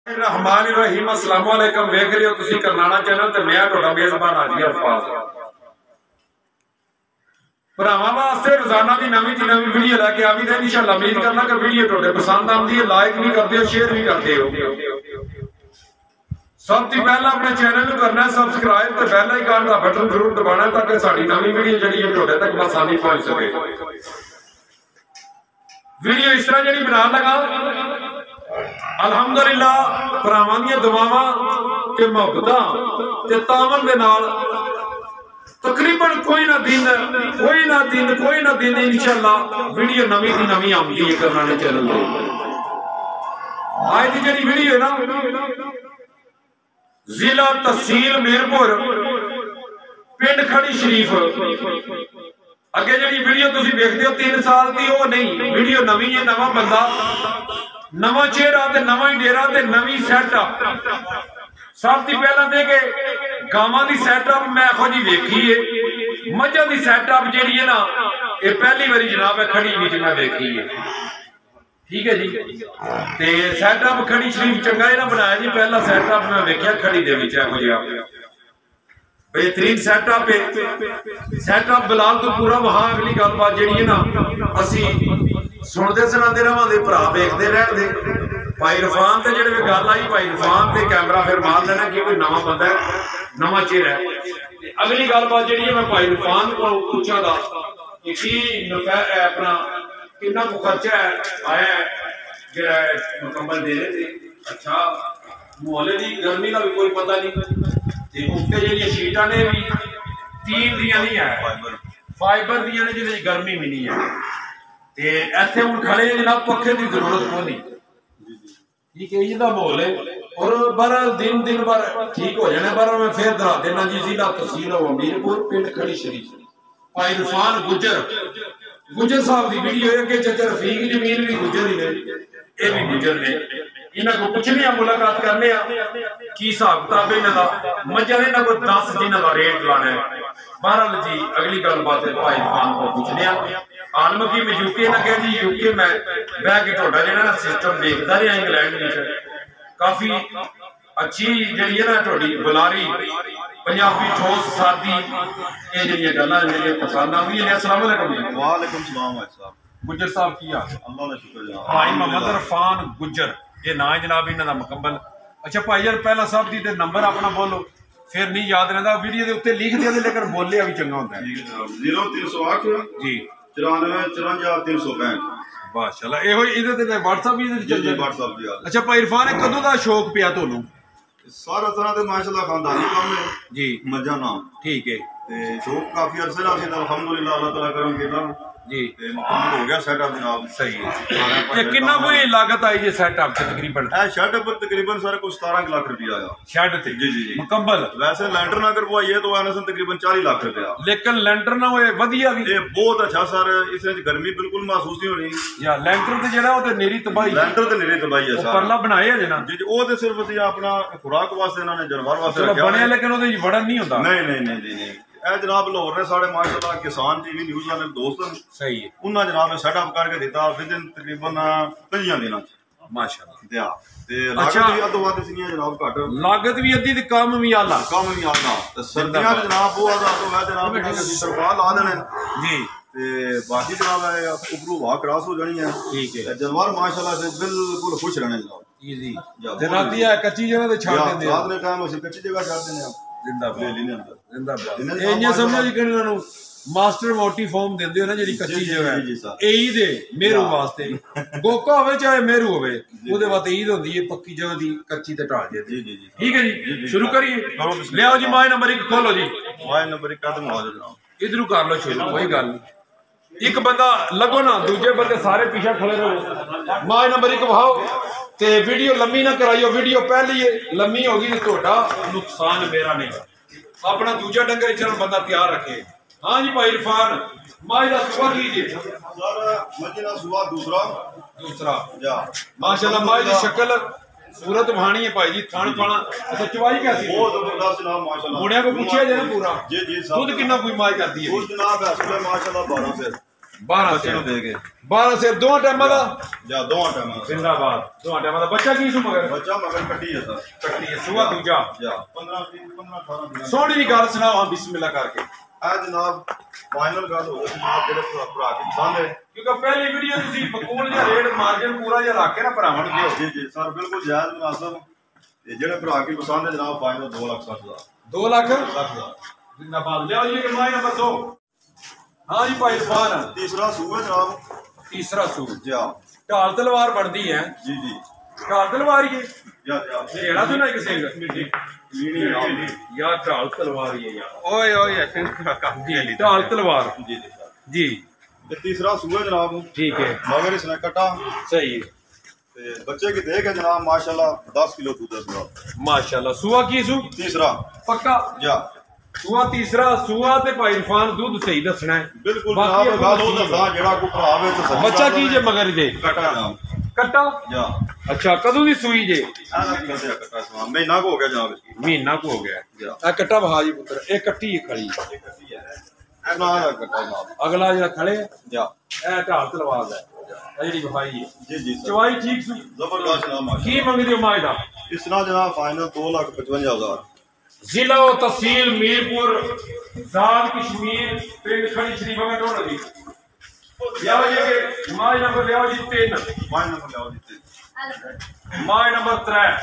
रहमान रहीम अस्सलाम वालेकुम वेख रहे हो तुसी करनाना चैनल ते मैं ਤੁਹਾਡਾ ਮੇਜ਼ਬਾਨ ਹਾਜੀ ਅਲਫਾਜ਼ ਭਰਾਵਾਂ ਵਾਸਤੇ ਰੋਜ਼ਾਨਾ ਦੀ ਨਵੀਂ ਵੀਡੀਓ ਲੈ ਕੇ ਆਵੀਂ ਤੇ ਇਨਸ਼ਾਅੱਲਾ ਉਮੀਦ ਕਰਨਾ ਕਿ ਵੀਡੀਓ ਤੁਹਾਡੇ ਪਸੰਦ ਆਉਂਦੀ ਹੈ ਲਾਈਕ ਵੀ ਕਰਦੇ ਹੋ ਸ਼ੇਅਰ ਵੀ ਕਰਦੇ ਹੋ सब तो पहला अपने चैनल को करना है सबसक्राइब तो बेल आइकन का बटन जरूर दबाना ताकि साड़ी नवी वीडियो जी है तक आसानी पहुंच सके। वीडियो इस तरह जी बना लगा अल्हम्दुलिल्लाह भरावां दी दुआवां ते मुहब्बतां ते तावन दे नाल तकरीबन कोई ना दिन इंशाअल्लाह वीडियो नवी दी नवी आउंदी है करनाने चैनल ते। आज दी जेहड़ी वीडियो है ना जिला तहसील मेरपुर पिंड खड़ी शरीफ अगे जी वीडियो तुसी देखते हो 3 साल की वो नहीं वीडियो नवी है नवा बंदा नवा चेहरा ते नवा ही डेरा ते नवी सैटअप सब तो पहला दे के गावां दी सैटअप मैं आखो जी वेखी है मझां दी सैटअप जी है ना ये पहली बारी जनाब है खड़ी विच मैं वेखी है ठीक है जी ते सैटअप खड़ी शरीफ चंगा ना बनाया जी पहला सैटअप मैं वेख्या खड़ी दे विच इहो जिहा बेहतरीन सैटअप है सैटअप बिलाल तो पूरा वहां अगली गलबात जी है ना असी सुनते सुनाते रहांगे भरा देखते रहंदे भाई इरफान ते जेहड़े गल आई भाई इरफान ते कैमरा फिर मार लेना कि कोई नवा बंदा है नवा चेहरा है। अगली गलबात जी है मैं भाई इरफान को पूछागा कि अपना कितना को खर्चा आया जरा मुकम्मल दे रहे थे अच्छा मोहल्ले की गर्मी का भी कोई पता नहीं उत्ते जी शीटा ने भी 3 दियां नहीं है फाइबर दियां ने जिहदे गर्मी भी नहीं है ते इत्थे हुण खड़े जनाब पखे की जरूरत को नहीं ठीक है इहदा माहौल है और बार दिन बार ठीक हो जाने बार मैं फिर दरा देना जी जिला तहसील मीरपुर पिंड खड़ी शरीफ भाई इरफान गुजर साहब की वीडियो है कि चाचा रफीक जमीन भी गुजर ही ने ये भी गुजर ने इन्हां को पुछने आ मुलाकात करने आ की हिसाब किताब इन्हां दा मजा इन्हां को 10 जिन्हां दा रेट लाना है। बहरहाल जी अगली गलबात है भाई इरफान को पुछने आ आलम की मैं यूके ना कह जी यूके में बह के तुहाडा जिहड़ा ना सिस्टम देखदा रहा इंग्लैंड विच काफी अच्छी जिहड़ी है ना तुहाडी बुलारी पंजाबी ठोस सादी ये जिहड़ियां गल्लां जिहड़ियां पसंद आउंदियां ने। अस्सलाम वालेकुम जी। वालेकुम सलाम भाई साहब गुजर साहब की हाल अल्लाह दा शुक्र जनाब भाई मोहम्मद इरफान गुजर ये ना है जनाब इन्हां दा मुकम्मल अच्छा भाई यार पहला सब दी ते नंबर अपना बोलो फिर नहीं याद रहंदा वीडियो दे उत्ते लिख दिया लेकिन बोलिया भी चंगा हुंदा है 0308 जी 94 54 365 माशाल्लाह एहो इहदे ते WhatsApp भी इहदे जी WhatsApp भी आ अच्छा भाई इरफान कदों दा शौक पिया तोनू सारा तरह ते माशाल्लाह खानदानी काम है जी मजा नाम ठीक है ते शौक काफी अरसे दा सी अल्हम्दुलिल्लाह अल्लाह ताला करम कीता जी ते मुकम्मल हो गया सेटअप जनाब सही है ये कितना कोई लागत आई जे सेटअप ते तकरीबन शेड पर तकरीबन सारे को 17 लाख रुपया आया शेड ते जी मुकम्मल वैसे लैंटर ना करवाइए तो आने से तकरीबन 40 लाख रुपया लेकिन लैंटर ना होए वधिया भी ये बहुत अच्छा सर इस गर्मी बिल्कुल महसूस नहीं होनी या लैंटर ते जेड़ा ओ ते नेरी तबाही लैंटर ते नेरी तबाही है सर परला बनाए है जना जी ओ ते सिर्फ ਅਸੀਂ अपना खुराक वास्ते इन्होंने जानवर वास्ते रखा बने लेकिन ओदे वड़न नहीं होता नहीं जनाब लाहौर ने साढ़े माशाल्लाह किसान टीवी न्यूज़ वाले दोस्त सही है उन्होंने जनाब सेटअप करके दिता विद इन तकरीबन 5 दिनों माशाल्लाह ते लागत भी अद्धो वध सी जनाब घट लागत भी अद्धी ते काम भी आला ते सर्दियां जनाब वो अद्धो वध जनाब ਅਸੀਂ तरपाल ला देने जी ते बाकी जनाब ऊपरों हवा क्रॉस हो जानी है ठीक है जानवर माशाल्लाह से बिल्कुल खुश रहने जनाब इजी ते राती है कच्ची जगह ते छाड़ देंदे रात ने टाइम ਅਸੀਂ कच्ची जगह छाड़ देने आप जिंदाबाद जिंदाबाद ਇਹ ਨਹੀਂ ਸਮਝੋ ਜੀ ਕਿ ਇਹਨਾਂ ਨੂੰ ਮਾਸਟਰ ਮੋਟੀ ਫਾਰਮ ਦਿੰਦੇ ਹੋ ਨਾ ਜਿਹੜੀ ਕੱਚੀ ਜਗ੍ਹਾ ਹੈ ਈਦ ਦੇ ਮੇਰੂ ਵਾਸਤੇ ਗੋਕਾ ਹੋਵੇ ਚਾਹੇ ਮੇਰੂ ਹੋਵੇ ਉਹਦੇ ਵਾਸਤੇ ਈਦ ਹੁੰਦੀ ਹੈ ਪੱਕੀ ਜਗ੍ਹਾ ਦੀ ਕੱਚੀ ਤੇ ਢਾਲ ਦੇ ਜੀ ਠੀਕ ਹੈ ਜੀ ਸ਼ੁਰੂ ਕਰੀਏ ਲਿਆਓ ਜੀ ਮਾਈ ਨੰਬਰ 1 ਖੋਲੋ ਜੀ ਮਾਈ ਨੰਬਰ 1 ਕਦਮ ਆ ਜਾਓ ਜਨਾਬ इधरू कर लो शुरू कोई गल नहीं एक बंदा लगो ना दूजे बंदे सारे पीछे खड़े रहो माए नंबर 1 वहाओ ते वीडियो लम्मी ना कराइयो वीडियो पहली है लम्मी होगी तो तोड़ा नुकसान मेरा नहीं अपना दूजा डंगर चल बंदा तैयार रखे। हाँ जी भाई इरफान माए दा सुबह कीजिए सर मजना सुबह दूसरा जा माशाल्लाह माए दी शक्ल सूरत भानी है भाई जी थान पाना अच्छा चवाई कैसी बहुत जबरदस्त जनाब माशाल्लाह मुंडिया को पूछिया जे ना पूरा जी दूध कितना कोई माई करती है दूध जनाब है माशाल्लाह 12 से 12 ਬੱਚੇ ਨੂੰ ਦੇ ਕੇ 12 ਸਿਰ ਦੋਵਾਂ ਟਾਈਮਾਂ ਦਾ ਜਾਂ ਦੋਵਾਂ ਟਾਈਮਾਂ ਦਾ ਜ਼ਿੰਦਾਬਾਦ ਦੋਵਾਂ ਟਾਈਮਾਂ ਦਾ ਬੱਚਾ ਕੀ ਸੂ ਮਗਰ ਬੱਚਾ ਮਗਰ ਕੱਟੀ ਹੈ ਸਰ ਕੱਟੀ ਹੈ ਸੂਆ ਦੂਜਾ ਜਾਂ 15 18 ਦਿਨ ਸੋਹਣੀ ਦੀ ਗੱਲ ਸੁਣਾਓ ਹਾਂ ਬਿਸਮਿਲ੍ਲਾ ਕਰਕੇ ਆ ਜਨਾਬ ਫਾਈਨਲ ਗੱਲ ਹੋ ਗਈ ਜਨਾਬ ਜਿਹੜੇ ਭਰਾ ਕੀ ਪਸੰਦ ਹੈ ਕਿਉਂਕਿ ਪਹਿਲੀ ਵੀਡੀਓ ਤੁਸੀਂ ਬਕੂਲ ਜਾਂ ਰੇਟ ਮਾਰਜਨ ਪੂਰਾ ਜਿਹਾ ਰੱਖ ਕੇ ਨਾ ਭਰਾਵਾਂ ਨੂੰ ਦਿਓ ਜੀ ਜੀ ਸਰ ਬਿਲਕੁਲ ਜਾਇਜ਼ ਮੁਨਾਸਬ ਤੇ ਜਿਹੜੇ ਭਰਾ ਕੀ ਪਸੰਦ ਹੈ ਜਨਾਬ ਫਾਈਨਲ 2,60,000 2 ਲੱਖ ਜ਼ਿੰਦਾਬਾਦ ਲਿਆਓ ਜੀ ਮਾਈ ਨੰਬਰ 2 हाँ जी भाई इरफान तीसरा सू है जनाब तीसरा सू जा ढाल तलवार बढ़ती है जी जी ढाल तलवार ये जा जा रेड़ा तो नहीं किसी यार ढाल तलवार ये यार ओए ओए ढाल तलवार जी जी सर जी ये तीसरा सू है जनाब ठीक है मगर इसने कटा सही है ते बच्चे की देख है जनाब माशाल्लाह 10 किलो दूध है जनाब माशाल्लाह सुआ की सू तीसरा पक्का जा सूआ तीसरा सूआ ते भाई इरफान दूध सही दसना है बिल्कुल जनाब गल हो दसा जेड़ा को भरा वे तो सही बच्चा की जे मगर दे कटा जनाब कट्टा जा अच्छा कदों दी सूई जे कटा समान महीना को हो गया जनाब इसकी महीना को हो गया जा आ कट्टा बहा जी पुत्र ए कट्टी है खड़ी ये कटी है ना कटा जनाब अगला जरा खड़े जा ए ढाल तलवार दा ए जेडी बहाई है जी जी सर चवाई ठीक सू जबरदस्त जनाब माशाल्लाह की मंगदे हो माए दा इसना जनाब फाइनल 2,55,000 जिला और तहसील मीरपुर दाद कश्मीर पिंड खड़ी शरीफ में ढोल दी लियाओ जी माए नंबर लियाओ जी 3 माय नंबर लाओ जी माए नंबर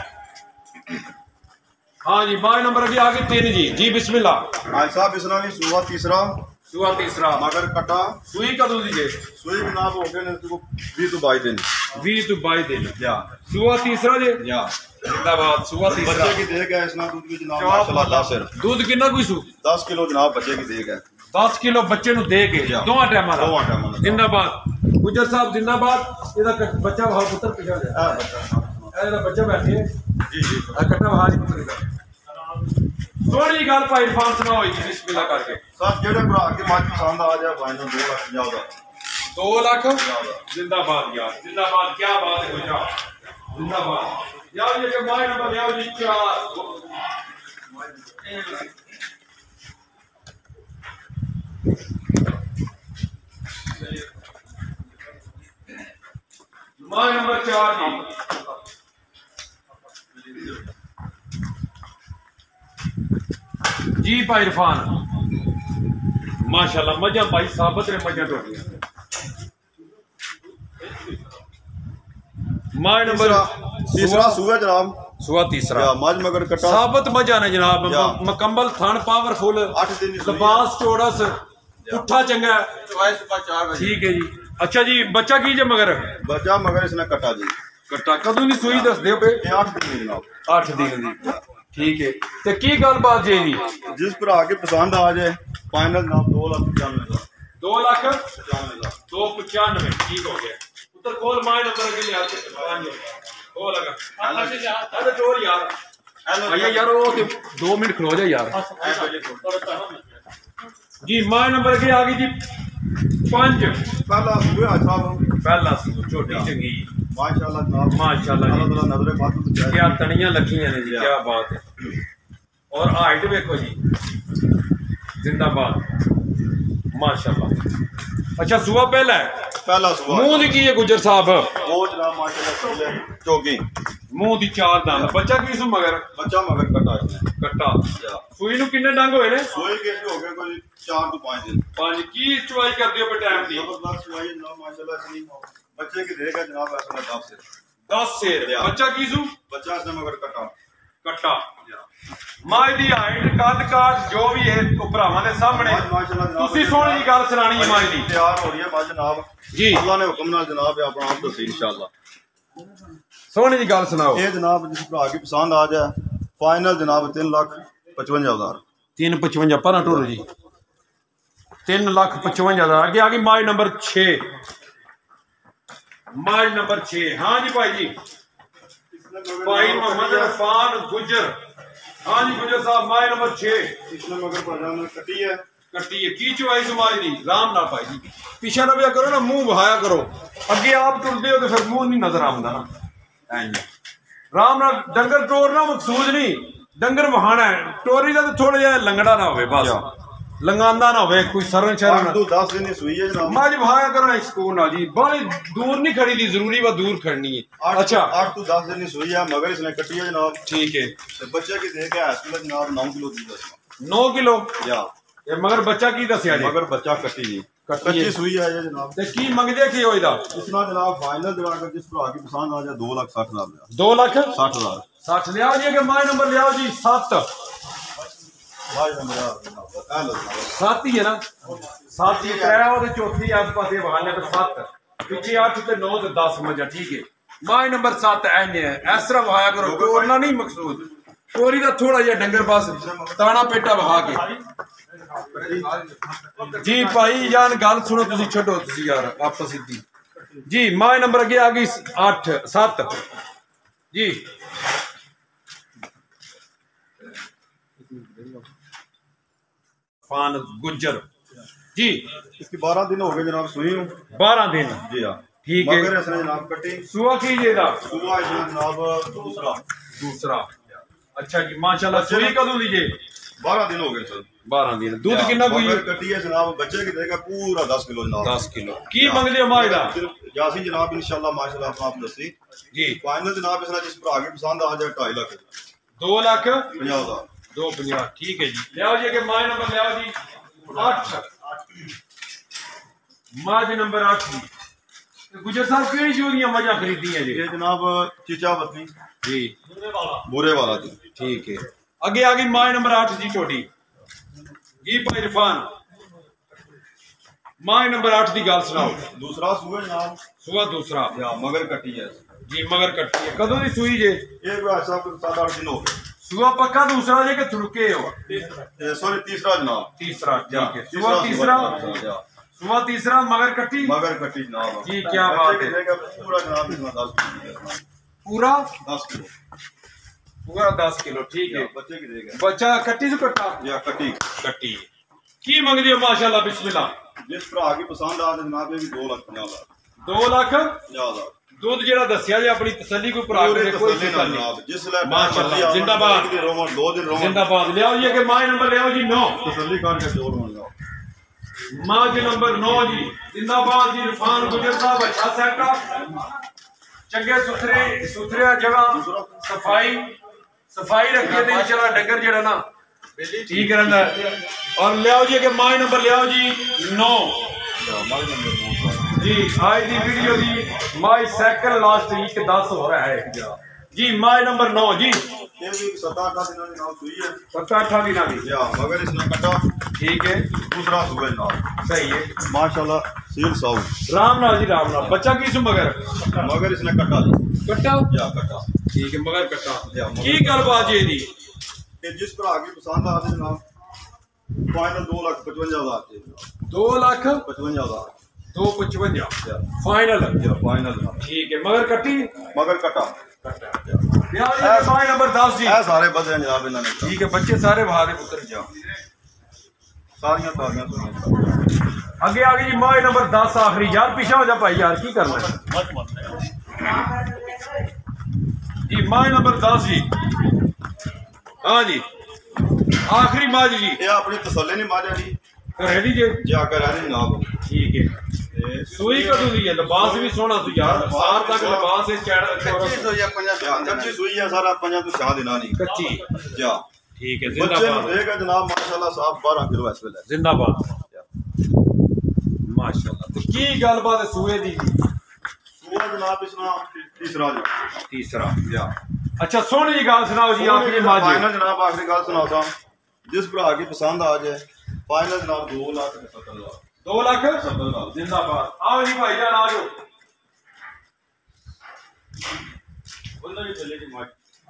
3 हाँ जी माए नंबर अभी आगे 3 जी बिस्मिल्लाह भाई साहब इसना भी सुबह तीसरा सुआ तीसरा मगर कटा सुई कदों दी जे सुई जनाब हो गए ने इसको 20 to 22 दिन 20 to 22 दिन या सुआ तीसरा जे या जिंदाबाद सुआ तीसरा बच्चे की देख है इसना दूध भी जनाब माशाल्लाह 10 है दूध कितना कोई सू 10 किलो जनाब बच्चे की देख है 10 किलो बच्चे नु दे के दोवां टाइमां दा दोवां टाइमां दा जिंदाबाद गुजर साहब जिंदाबाद एदा बच्चा भाव पुत्र पिछा जा हां बच्चा एदा बच्चा बैठे जी जी आ कट्टा भाव पुत्र दा सोहनी गल भाई इरफान सुनाओ जी बिस्मिल्लाह करके सब जेड़े भरा के मत पसंद आ जाए फाइनल 2,50,000 दा 2 लाख जिंदाबाद यार जिंदाबाद क्या बात है गुजरा जिंदाबाद यार ये के माय नंबर लियाओ जी 4 माय नंबर 4 जी भाई इरफान माशाल्लाह मजा भाई साबित ने मजा तो माय नंबर तीसरा सू है जनाब सुआ तीसरा या मज मगर कटा साबित मजा ने जनाब मुकम्मल थान पावरफुल 8 दिन की लिबास चौड़स पुट्ठा चंगा चॉइस सुबह 4 बजे ठीक है जी अच्छा जी बच्चा की जे मगर बच्चा मगर इसने कटा जी कट्टा कदों दी सूई दस दियो पे ये 8 दिन की जनाब 8 दिन दी ठीक है ते की गलबात जे दी जिस भरा के पसंद आ जाए फाइनल जनाब 2,95,000 2 लाख 95,000 295 ठीक हो गया पुत्र खोल माय नंबर के लिए आते हो लगा अरे जोर यार भैया यार वो 2 मिनट खलो जा यार जी माय नंबर के आगे जी 5 पहला हुआ साहब पहला छोटी चंगी माशाल्लाह जनाब माशाल्लाह जी अल्लाह नजरे बात तो चाहिए क्या तनियां लखियां ने जी क्या बात है और हाइट देखो जी जिंदाबाद माशाल्लाह अच्छा सुबह पहला है पहला सुबह मुंह दी की है गुजर साहब वो जनाब माशाल्लाह चौकी मुंह दी 4 दांत बच्चा की सु मगर बच्चा मगर कटा है कट्टा सुई नु किन्ने डंग होए ने सोए के हो गए कोई 4 to 5 दिन पांच की चुवाई कर दियो पे टाइम दी जबरदस्त सुई जनाब माशाल्लाह सही बच्चे की देगा जनाब ऐसा 10 से 10 शेर बच्चा की सु बच्चा इसने मगर कटा कट्टा माई दी हाइट कद काट जो भी है भरावां दे सामने माशाल्लाह तुसी सोहनी गल सुनानी है माई दी तैयार हो रही है मां जनाब जी अल्लाह ने हुक्म नाल जनाब अपना आप दसी इंशाल्लाह सोहनी दी गल सुनाओ ये जनाब जिस भरा की पसंद आ जाए फाइनल जनाब 3,55,000 355 पर टोरो जी 3,55,000 आगे आगे माई नंबर 6 माई नंबर 6 हाँ जी भाई जी भाई मोहम्मद इरफान गुजर हाँ जी गुजर साहब माई नंबर 6 इसने मगर पजामा कटी है कट्टी है की चुवाई तुम्हारी दी राम ना भाई जी पीछे ना भी करो ना मुंह बहाया करो अगे आप टुरदे हो तो फिर मुंह नहीं नजर आंदा ना राम ना डंगर टोरना मकसूद नहीं डंगर वहाना है टोरी का तो थोड़ा जिहा लंगड़ा ना होवे बस लंगांदा ना होवे कोई सरन 8 शरण ਤੋਂ 10 दिन ही सुई है जनाब। मां जी भाया करो इसको ना जी बड़ी दूर नहीं खड़ी थी जरूरी व दूर खड़नी है। अच्छा 8 ਤੋਂ 10 दिन ही सुई है मगर इसने कटी है जनाब। ठीक है ਤੇ ਬੱਚੇ ਕੀ ਦੇ ਕੇ ਹਸਪੀਟਲ ਜਨਾਬ 9 ਕਿਲੋ ਦੀ ਦੱਸਣਾ 9 किलो या ये मगर बच्चा की दसिया जी मगर बच्चा कटी जी कटी कच्ची है। सुई है ये जनाब। ते की मंगदे की हो इदा इसना जनाब फाइनल दिला कर जिस भरा की पसंद आ जाए 2,60,000 लिया 2 लाख 60,000 60 ले आओ जी के माय नंबर ले आओ जी 7 भाई नंबर आ लो 7 ही है ना 7 ही है और चौथी आस पास बहाने पे 7 पीछे 8 ते 9 ते 10 मजा ठीक है माय नंबर 7 ऐने है इस तरह वहाया करो कोरना नहीं मकसूद कोरी दा थोड़ा जिहा डंगर पास ताना पेटा वहा के जी भाई जान गल सुनो तुसी छड्डो तुसी यार आपस सीधी जी माय नंबर अगे आ गई 8 7 जी फान गुज्जर जी इसकी 12 दिन हो गए जनाब सुई हूं 12 दिन जी हां ठीक है मगर इसने जनाब कटी सुआ कीजिएगा सुबह इसने जनाब दूसरा अच्छा जी माशाल्लाह सुई कदों दीजिए 12 दिन हो गए सर 12 दिन दूध कितना कोई मगर कटी है जनाब बच्चे की देगा पूरा 10 किलो जनाब 10 किलो की मंगदे हो मायदा यासी जनाब इंशाल्लाह माशाल्लाह आप दसी जी फाइनल जनाब इसने जिस भरा की पसंद आ जाए 2.5 लाख 2 लाख 50,000 250 ठीक है जी ले आओ जी के माय नंबर ले आओ जी 8 माज नंबर 8 जी गुजर साहब केड़ी जोड़ियां मजा खरीदी है जी ये जनाब चीचा बत्ती जी बुरे वाला जी ठीक है आगे आ गई माय नंबर 8 जी छोटी जी भाई इरफान माय नंबर 8 दी गल सुनाओ दूसरा सुबह जनाब सुबह दूसरा या मगर कटी है जी मगर कट्टी है कदों दी सुई जे ये भाई साहब 7-8 दिन हो गए सुबह पक्का दूसरा जे के थुड़के हो सॉरी तीसरा जनाब तीसरा ठीक है सुबह तीसरा सुबह तीसरा मगर कट्टी मगर कटी जनाब जी क्या बात है देगा पूरा जनाब इसमें 10 किलो पूरा 10 किलो पूरा 10 किलो ठीक है बच्चे की देगा बच्चा कट्टी से कट्टा या कटी कट्टी की मंगदी है माशाल्लाह बिस्मिल्लाह जिस भरा की पसंद आ जनाब ये भी 2,50,000 2 लाख 50,000 दूध जेड़ा दसिया जे अपनी तसल्ली कोई भरा के कोई फिकर नहीं जिसले माशाल्लाह जिंदाबाद रोमन 2 दिन रोमन जिंदाबाद ले आओ ये के माय नंबर ले आओ जी 9 तसल्ली करके जोड़ मान जाओ माज नंबर 9 जी जिंदाबाद जी इरफान गुजर साहब अच्छा सेटअप चंगे सुथरे जगह सफाई रखिए तो इंशाल्लाह डंगर जेड़ा ना ठीक रहंदा और ले आओ जी के माय नंबर ले आओ जी 9 जी आज दी वीडियो दी माय सेकंड लास्ट वीक 10 हो रहा है जी माय नंबर 9 जी ये भी 7-8 दिनों की नाम सुई है 7-8 दिन की या मगर इसने कटा ठीक है दूसरा सुबह जनाब सही है माशाल्लाह सील साउ राम नाल जी राम नाल बच्चा की सु मगर इसने कटा जी कट्टा या कटा ठीक है मगर कट्टा या की गलबात जी दी कि जिस भरा की पसंद आ जनाब फाइनल 2,55,000 2 लाख 55,000 255 फाइनल या फाइनल जनाब ठीक है मगर कट्टी मगर कटा माय नंबर 10 जी ए सारे बदले हैं जनाब इन्होंने ठीक है बच्चे सारे बहा दे पुत्र जा सारियां तारियां सुनिए आगे आ गई जी माय नंबर 10 आखिरी यार पीछे हो जा भाई यार की करना जी माय नंबर 10 जी हाँ जी आखिरी माज जी ये अपनी तसल्ली नहीं मारिया जी रेडी जी जाकर आ रही जनाब ठीक है सुई कदों दी है लिबास भी सोहना तू यार सार तक लिबास है कच्ची सुई है 50 कच्ची सुई है सारा 50 तो शाह देना नहीं कच्ची जा ठीक है बच्चे जिंदाबाद देगा जनाब माशाल्लाह साफ 12 किलो इस वेले जिंदाबाद माशाल्लाह तो की गलबात है सूए दी सुआ जनाब इसना तीसरा या अच्छा सोहनी जी गल सुनाओ जी आखिरी माज फाइनल जनाब आखिरी गल सुनाता जिस भरा की पसंद आ जाए फाइनल जनाब 2,70,000 2 लाख 70,000 जिंदाबाद आओ जी भाई जान आ जाओ बोलना भी चले की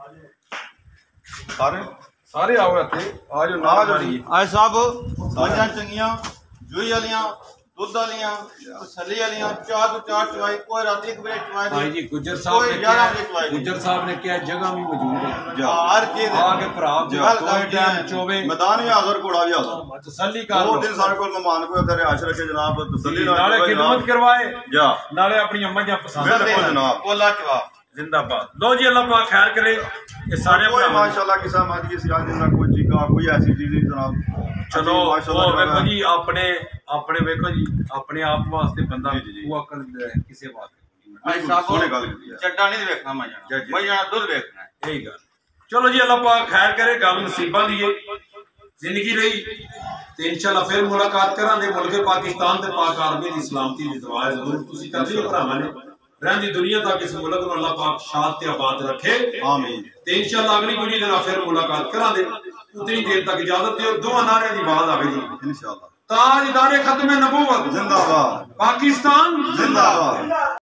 सारे सारे आओ इत्थे आ जाओ ना जी आज साहब सारियां चंगियां जोई वालियां दुध वालियां तसल्ली वालियां चार तो चार चवाई कोई रात एक बजे चवाई भाई जी गुज्जर साहब ने क्या जगह भी मौजूद है हर चीज आगे भरा कोई टाइम चोवे मैदान भी हाजिर घोड़ा भी हाजिर तसल्ली कर दो दिन सारे को मेहमान को इधर आश रखे जनाब तसल्ली नाले खिदमत करवाए जा नाले अपनी अम्मा जा पसंद बिल्कुल जनाब कोला चवा जिंदाबाद। लो जी, अल्लाह पाक खैर करे। ये सारे कोई माशाल्लाह किसा मत की सियाद ना कोई चीका कोई ऐसी चीज नहीं जनाब। चलो वो देखो जी अपने अपने देखो जी अपने आप वास्ते बंदा वो अकल किसी बात भाई साहब चड्डा नहीं देखना मैं जाना दूध देखना है यही गल। चलो जी, अल्लाह पाक खैर करे, गल नसीबा दी जिंदगी रही तो इंशाल्लाह फिर मुलाकात करांगे। मुल्क पाकिस्तान ते पाक आर्मी दी सलामती दी दुआ जरूर तुसी कर लियो भरावां ने रहंदी दुनिया तक इस मुल्क को अल्लाह पाक शाद ते आबाद रखे, आमीन। ते इंशाल्लाह अगली वीडियो दे नाल फिर मुलाकात करांगे। उतनी देर तक इजाजत दियो। दो नारे दी आवाज आवे जी इंशाल्लाह। ताजदार खत्म नबूवत जिंदाबाद, पाकिस्तान जिंदाबाद।